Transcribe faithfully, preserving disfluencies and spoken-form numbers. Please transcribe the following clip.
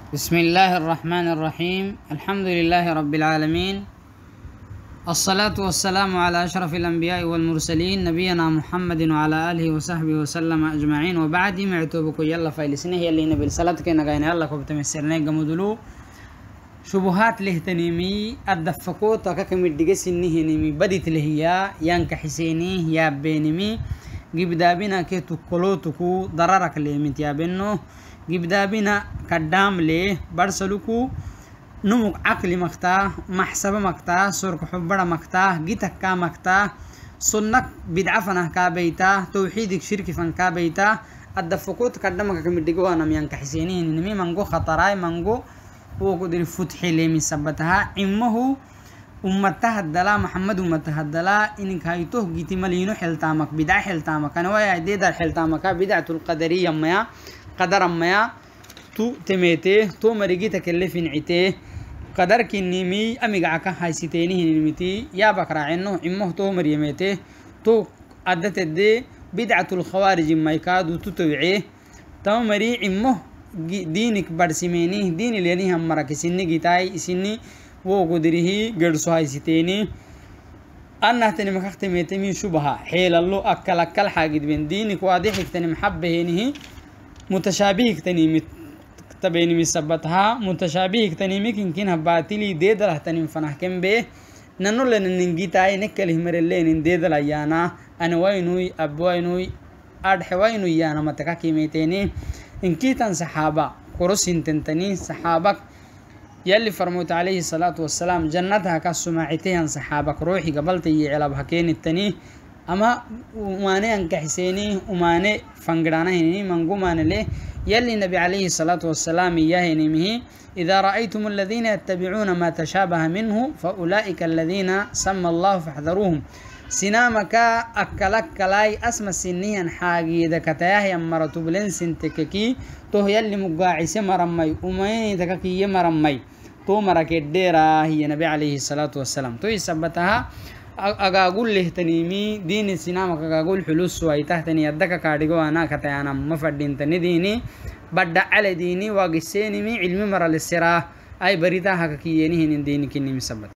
بسم الله الرحمن الرحيم. الحمد لله رب العالمين، الصلاة والسلام على أشرف الأنبياء والمرسلين نبينا محمد وعلى آله وصحبه وسلم أجمعين، وبعد معتوبك يلا فايلسنه يلي نبي الصلاة كنا قاين يلا كبتمسرنا جمدلو شبهات له تنيمي الدفقوت وككم الدقس إنه نيمي بدت لهيا يانك حسيني يا بينمي جبدابنا كتو كلوتكو ضررك اللي متيابنه جبدابنا قدام ليه برسلوكو نمك عقل مكتا محسب مكتا سرق حبرا مكتا جيتك كا مكتا سنك بدعفنا كابيتا توحيدك شرك فن كابيتا الدفقوت قدامك كم الدقو أنا ميانك حسيني نمي منغو خطراي منغو وقدر فتح لي من سبتها إمه أمتها الدلا محمد أمتها الدلا إنك هايتوه جيتي ملينو حلتامك بدع حلتامك أنا ويا ديدار حلتامك بدعة القدرية ميا قدر ميا تو تميته تو مريجيتك اللي في نعته قدر كنيمي أميقعك هاي ستيني هنمتي يا بكرا عنه إمه تو مريمته تو عدت الدي بدعة الخوارج مايكادو تتوعيه تو مري إمه دينك برسميني دين اللي يعني هم مرك سني جتاي سني वो गुदरी गड़सो हाई सितेनी अन्ना तने मखते मेते मी शुभहा हेल अल्लो अक्कल अक्कल हागिद बिन दीन को आदे हिकतने महब्बे नहीं मुतशाबी हिकतनी मित तबेनी मित सबतहा मुतशाबी हिकतनी में किंकिन हब्बातिली दे दरह तने फनाह केम बे नन्नो लेने निंगिताई नेकल हिमरे लेने दे दला याना अनवाइनुई अबवाइनुई आड हवाइनुई याना मतका की मेतेनी इनकी तन सहाबा कुरसिन तंतनी सहाबक يلي فرموت عليه الصلاة والسلام جنتها كالسماعتين صحابك روحي قبلت يعلب هكين التنيه أما وماني أنك حسيني وماني فنقرانا هني منقو ماني ليه يلي النبي عليه الصلاة والسلام إياه نمه إذا رأيتم الذين يتبعون ما تشابه منه فأولئك الذين سمى الله فاحذروهم سنامك أكلك كلاي أسمى سنيا حاجي إذا كتاه يمرتو بلن سنتككي تو يلي مقاعس مرمي ومين تككي يمرمي تو مرك الديرة هي نبي عليه الصلاة والسلام تو يثبتها أقول له تنيمي دين سنامك أقول حلوس ويتهتني يدك كارديجو أنا كتانا مفردين تني ديني بدأ على ديني واقسيني مي علمي مرة للسراه أي بريتها ككيني هن ديني كني مثبت